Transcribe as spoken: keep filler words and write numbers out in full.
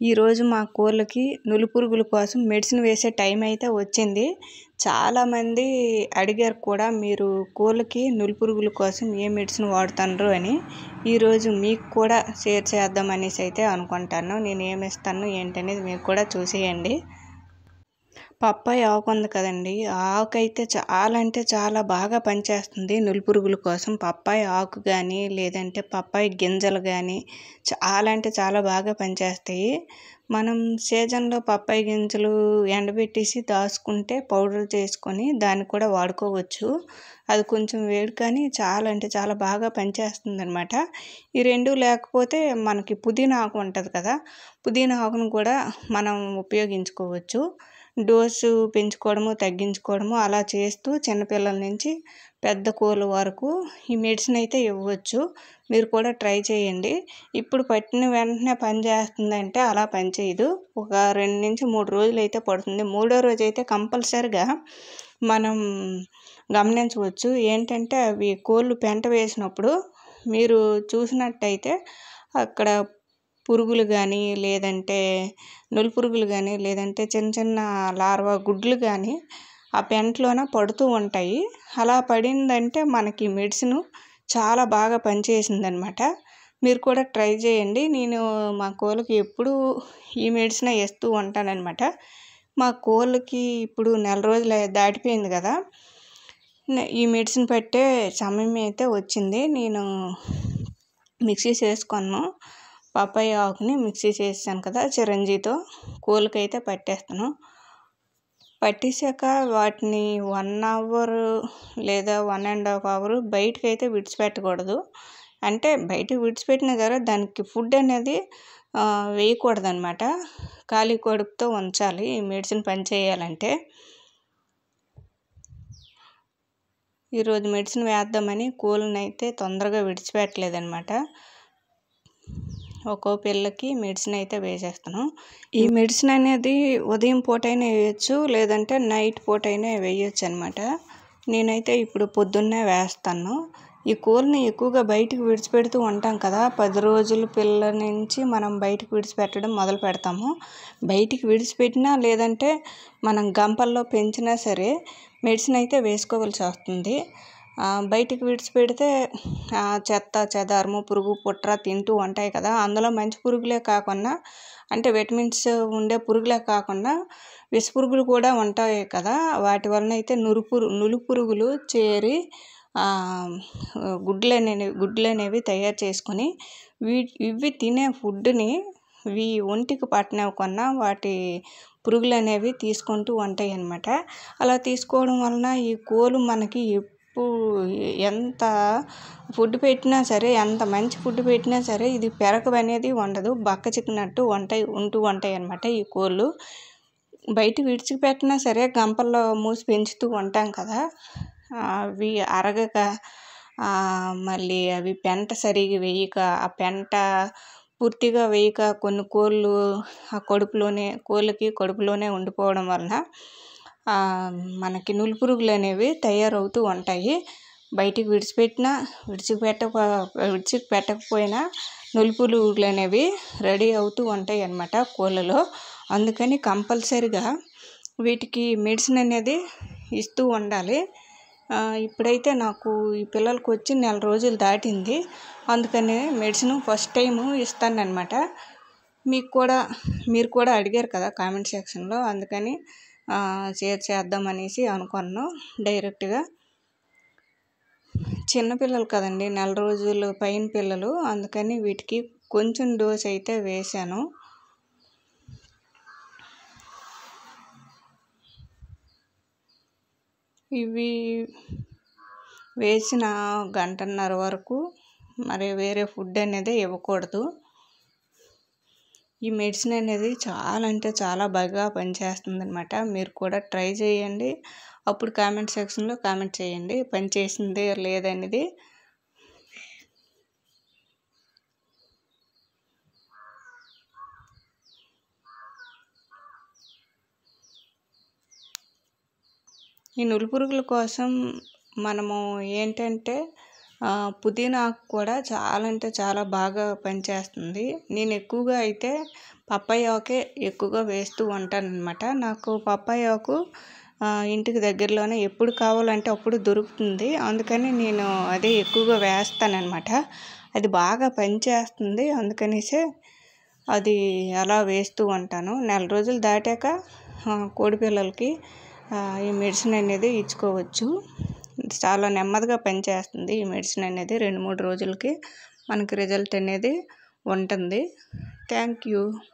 ఈరోజు మా కోళ్ళకి నులిపురుగుల కోసం మెడిసిన్ వేసే టైం అయితే వచ్చింది. చాలామంది అడిగారు కూడా, మీరు కోళ్ళకి నులిపురుగుల కోసం ఏ మెడిసిన్ వాడుతున్నారు అని. ఈరోజు మీకు కూడా షేర్ చేద్దాం అనేసి అయితే అనుకుంటాను. నేను ఏమి ఇస్తాను ఏంటనేది మీరు కూడా చూసేయండి. పప్పాయి ఆకు ఉంది కదండి, ఆ ఆకు అయితే చాలా అంటే చాలా బాగా పనిచేస్తుంది నులిపురుగుల కోసం. పప్పాయి ఆకు కానీ లేదంటే పప్పాయి గింజలు కానీ చాలా అంటే చాలా బాగా పనిచేస్తాయి. మనం సీజన్లో పప్పాయి గింజలు ఎండబెట్టేసి దాచుకుంటే పౌడర్ చేసుకొని దాన్ని కూడా వాడుకోవచ్చు. అది కొంచెం వేడి కానీ చాలా అంటే చాలా బాగా పనిచేస్తుంది అనమాట. ఈ రెండు లేకపోతే మనకి పుదీనా ఆకు ఉంటుంది కదా, పుదీనా ఆకును కూడా మనం ఉపయోగించుకోవచ్చు. డోసు పెంచుకోవడము తగ్గించుకోవడము అలా చేస్తూ చిన్నపిల్లల నుంచి పెద్ద కోళ్ళ వరకు ఈ మెడిసిన్ అయితే ఇవ్వచ్చు. మీరు కూడా ట్రై చేయండి. ఇప్పుడు పట్టిన వెంటనే పని చేస్తుందంటే అలా పనిచేయదు. ఒక రెండు నుంచి మూడు రోజులు అయితే పడుతుంది. మూడో రోజు అయితే కంపల్సరిగా మనం గమనించవచ్చు. ఏంటంటే అవి కోళ్ళు పెంట వేసినప్పుడు మీరు చూసినట్టయితే అక్కడ పురుగులు కానీ లేదంటే నులిపురుగులు కానీ లేదంటే చిన్న చిన్న లార్వా గుడ్లు కానీ ఆ పెంటలోన పడుతూ ఉంటాయి. అలా పడిందంటే మనకి మెడిసిన్ చాలా బాగా పనిచేసిందనమాట. మీరు కూడా ట్రై చేయండి. నేను మా కోళ్ళకి ఎప్పుడూ ఈ మెడిసిన్ వేస్తూ ఉంటానన్నమాట. మా కోళ్ళకి ఇప్పుడు నెల రోజులు దాటిపోయింది కదా, ఈ మెడిసిన్ పెట్టే సమయం అయితే వచ్చింది. నేను మిక్సీ చేసుకున్నాను, పప్పాయి ఆకుని మిక్సీ చేసాను కదా చిరంజీతో, కోళ్ళకైతే పట్టేస్తాను. పట్టేసాక వాటిని వన్ అవర్ లేదా వన్ అండ్ హాఫ్ అవర్ బయటకు అయితే విడిచిపెట్టకూడదు. అంటే బయటకు విడిచిపెట్టినా సరే దానికి ఫుడ్ అనేది వేయకూడదు అనమాట. ఖాళీ కడుపుతో ఉంచాలి ఈ మెడిసిన్ పని చేయాలంటే. ఈరోజు మెడిసిన్ వేద్దామని కోళ్ళని అయితే తొందరగా విడిచిపెట్టలేదన్నమాట. ఒక్కో పిల్లకి మెడిసిన్ అయితే వేసేస్తాను. ఈ మెడిసిన్ అనేది ఉదయం పూట అయినా వేయచ్చు, లేదంటే నైట్ పూట అయినా వేయచ్చు అనమాట. నేనైతే ఇప్పుడు పొద్దున్నే వేస్తాను. ఈ కోళ్ళని ఎక్కువగా బయటకు విడిచిపెడుతూ ఉంటాం కదా, పది రోజుల పిల్ల నుంచి మనం బయటకు విడిచిపెట్టడం మొదలు పెడతాము. బయటికి విడిచిపెట్టినా లేదంటే మనం గంపల్లో పెంచినా సరే మెడిసిన్ అయితే వేసుకోవాల్సి వస్తుంది. బయటికి విడిచిపెడితే చెత్త చెదారము పురుగు పుట్ర తింటూ ఉంటాయి కదా, అందులో మంచి పురుగులే కాకుండా అంటే విటమిన్స్ ఉండే పురుగులే కాకుండా విష పురుగులు కూడా ఉంటాయి కదా, వాటి వలన అయితే నురుపురు నులు పురుగులు చేరి గుడ్లు అనేవి గుడ్లు అనేవి తయారు చేసుకొని వీ ఇవి తినే ఫుడ్ని ఇవి ఒంటికి పట్టనివ్వకుండా వాటి పురుగులు అనేవి తీసుకుంటూ ఉంటాయి అన్నమాట. అలా తీసుకోవడం వలన ఈ కోళ్ళు మనకి ఎప్పుడు ఎంత ఫుడ్ పెట్టినా సరే, ఎంత మంచి ఫుడ్ పెట్టినా సరే ఇది పెరగ అనేది ఉండదు, బక్క చిక్కినట్టు ఉంటాయి ఉంటూ ఉంటాయి అన్నమాట. ఈ కోళ్ళు బయట విడిచిపెట్టినా సరే గంపల్లో మూసి పెంచుతూ ఉంటాం కదా, అవి అరగక మళ్ళీ అవి పెంట సరిగా వేయక, ఆ పెంట పూర్తిగా వేయక కొన్ని కోళ్ళు ఆ కడుపులోనే కోళ్ళకి కడుపులోనే ఉండిపోవడం వలన మనకి నులిపురుగులు అనేవి తయారవుతూ ఉంటాయి. బయటికి విడిచిపెట్టినా విడిచిపెట్ట విడిచిపెట్టకపోయినా నులిపురుగులు అనేవి రెడీ అవుతూ ఉంటాయి అన్నమాట కోళ్ళలో. అందుకని కంపల్సరిగా వీటికి మెడిసిన్ అనేది ఇస్తూ ఉండాలి. ఇప్పుడైతే నాకు ఈ పిల్లలకు వచ్చి నెల రోజులు దాటింది, అందుకని మెడిసిన్ ఫస్ట్ టైము ఇస్తానన్నమాట. మీకు కూడా మీరు కూడా అడిగారు కదా కామెంట్ సెక్షన్లో, అందుకని షేర్ చేద్దామనేసి అనుకున్నాను డైరెక్ట్గా. చిన్నపిల్లలు కదండి, నెల రోజులు పైన పిల్లలు, అందుకని వీటికి కొంచెం డోస్ అయితే వేశాను. ఇవి వేసిన గంటన్నర వరకు మరి వేరే ఫుడ్ అనేది ఇవ్వకూడదు. ఈ మెడిసిన్ అనేది చాలా అంటే చాలా బాగా పనిచేస్తుంది అనమాట. మీరు కూడా ట్రై చేయండి. అప్పుడు కామెంట్ సెక్షన్లో కామెంట్ చేయండి పనిచేసింది లేదనేది. ఈ నులిపురుగుల కోసం మనము ఏంటంటే పుదీనా ఆకు కూడా చాలా అంటే చాలా బాగా పనిచేస్తుంది. నేను ఎక్కువగా అయితే పప్పాయ ఆకే ఎక్కువగా వేస్తూ ఉంటానన్నమాట. నాకు పప్పాయ ఆకు ఇంటికి దగ్గరలోనే ఎప్పుడు కావాలంటే అప్పుడు దొరుకుతుంది. అందుకని నేను అదే ఎక్కువగా వేస్తానన్నమాట. అది బాగా పనిచేస్తుంది. అందుకనేసే అది అలా వేస్తూ ఉంటాను. నెల రోజులు దాటాక కోడి పిల్లలకి ఈ మెడిసిన్ అనేది ఇచ్చుకోవచ్చు. చాలా నెమ్మదిగా పనిచేస్తుంది ఈ మెడిసిన్ అనేది. రెండు మూడు రోజులకి మనకి రిజల్ట్ అనేది ఉంటుంది. Thank you.